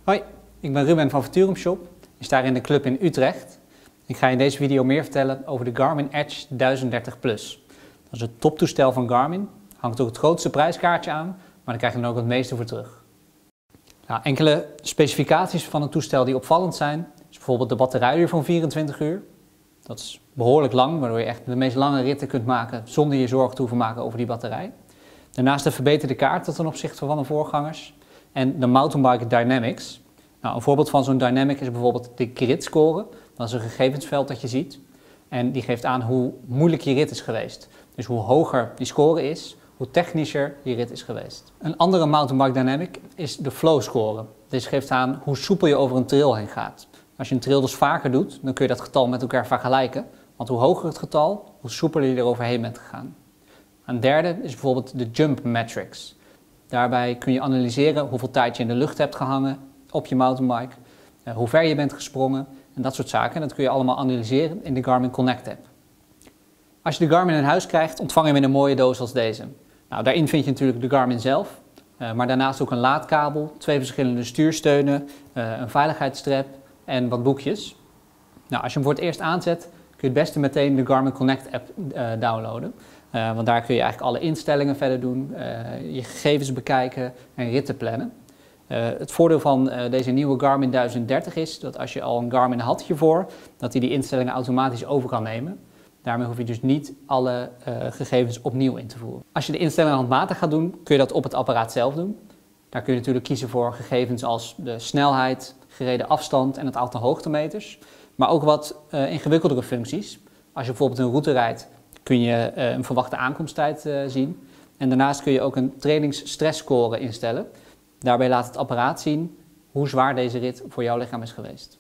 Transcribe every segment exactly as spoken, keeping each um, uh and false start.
Hoi, ik ben Ruben van Futurum Shop. Ik sta in de club in Utrecht. Ik ga in deze video meer vertellen over de Garmin Edge duizend dertig plus. Dat is het toptoestel van Garmin. Hangt ook het grootste prijskaartje aan, maar daar krijg je dan ook het meeste voor terug. Nou, enkele specificaties van het toestel die opvallend zijn, is bijvoorbeeld de batterijduur van vierentwintig uur. Dat is behoorlijk lang, waardoor je echt de meest lange ritten kunt maken zonder je zorgen te hoeven maken over die batterij. Daarnaast de verbeterde kaart ten opzichte van de voorgangers. En de Mountain Bike Dynamics. Nou, een voorbeeld van zo'n dynamic is bijvoorbeeld de grid score. Dat is een gegevensveld dat je ziet. En die geeft aan hoe moeilijk je rit is geweest. Dus hoe hoger die score is, hoe technischer je rit is geweest. Een andere Mountain Bike Dynamic is de flow score. Deze geeft aan hoe soepel je over een trail heen gaat. Als je een trail dus vaker doet, dan kun je dat getal met elkaar vergelijken. Want hoe hoger het getal, hoe soepeler je er overheen bent gegaan. Een derde is bijvoorbeeld de Jump Metrics. Daarbij kun je analyseren hoeveel tijd je in de lucht hebt gehangen op je mountainbike, uh, hoe ver je bent gesprongen en dat soort zaken. En dat kun je allemaal analyseren in de Garmin Connect app. Als je de Garmin in huis krijgt, ontvang je hem in een mooie doos als deze. Nou, daarin vind je natuurlijk de Garmin zelf, uh, maar daarnaast ook een laadkabel, twee verschillende stuursteunen, uh, een veiligheidsstrap en wat boekjes. Nou, als je hem voor het eerst aanzet, kun je het beste meteen de Garmin Connect app uh, downloaden. Uh, want daar kun je eigenlijk alle instellingen verder doen, uh, je gegevens bekijken en ritten plannen. Uh, het voordeel van uh, deze nieuwe Garmin duizend dertig is dat als je al een Garmin had hiervoor, dat hij die instellingen automatisch over kan nemen. Daarmee hoef je dus niet alle uh, gegevens opnieuw in te voeren. Als je de instellingen handmatig gaat doen, kun je dat op het apparaat zelf doen. Daar kun je natuurlijk kiezen voor gegevens als de snelheid, gereden afstand en het aantal hoogtemeters. Maar ook wat uh, ingewikkeldere functies. Als je bijvoorbeeld een route rijdt, kun je uh, een verwachte aankomsttijd uh, zien. En daarnaast kun je ook een trainingsstressscore instellen. Daarbij laat het apparaat zien hoe zwaar deze rit voor jouw lichaam is geweest.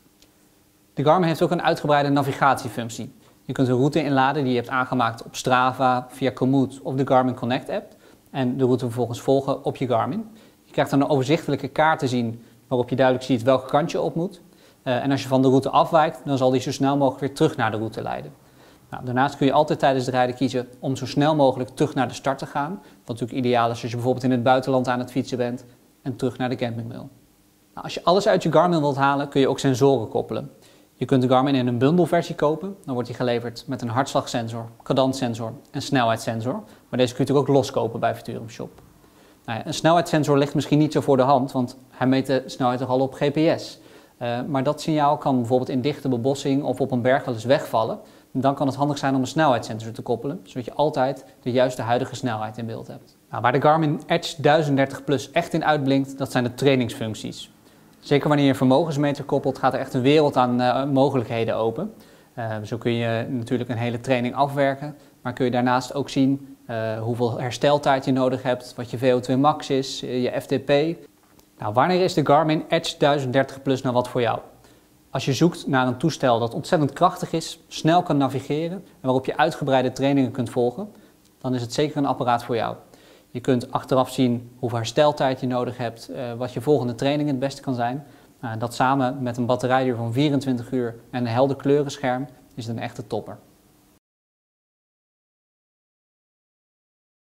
De Garmin heeft ook een uitgebreide navigatiefunctie. Je kunt een route inladen die je hebt aangemaakt op Strava, via Komoot of de Garmin Connect app. En de route vervolgens volgen op je Garmin. Je krijgt dan een overzichtelijke kaart te zien waarop je duidelijk ziet welke kant je op moet. Uh, en als je van de route afwijkt, dan zal die zo snel mogelijk weer terug naar de route leiden. Nou, daarnaast kun je altijd tijdens het rijden kiezen om zo snel mogelijk terug naar de start te gaan. Wat natuurlijk ideaal is als je bijvoorbeeld in het buitenland aan het fietsen bent en terug naar de camping wil. Nou, als je alles uit je Garmin wilt halen, kun je ook sensoren koppelen. Je kunt de Garmin in een bundelversie kopen. Dan wordt die geleverd met een hartslagsensor, cadanssensor en snelheidssensor. Maar deze kun je natuurlijk ook loskopen bij Futurum Shop. Nou ja, een snelheidssensor ligt misschien niet zo voor de hand, want hij meet de snelheid toch al op G P S. Uh, maar dat signaal kan bijvoorbeeld in dichte bebossing of op een berg wel eens wegvallen. En dan kan het handig zijn om een snelheidssensor te koppelen, zodat je altijd de juiste huidige snelheid in beeld hebt. Nou, waar de Garmin Edge duizend dertig plus echt in uitblinkt, dat zijn de trainingsfuncties. Zeker wanneer je een vermogensmeter koppelt, gaat er echt een wereld aan uh, mogelijkheden open. Uh, zo kun je natuurlijk een hele training afwerken, maar kun je daarnaast ook zien uh, hoeveel hersteltijd je nodig hebt, wat je V O twee max is, je F T P. Nou, wanneer is de Garmin Edge duizend dertig plus nou wat voor jou? Als je zoekt naar een toestel dat ontzettend krachtig is, snel kan navigeren en waarop je uitgebreide trainingen kunt volgen, dan is het zeker een apparaat voor jou. Je kunt achteraf zien hoeveel hersteltijd je nodig hebt, uh, wat je volgende training het beste kan zijn. Uh, dat samen met een batterijduur van vierentwintig uur en een helder kleurenscherm is het een echte topper.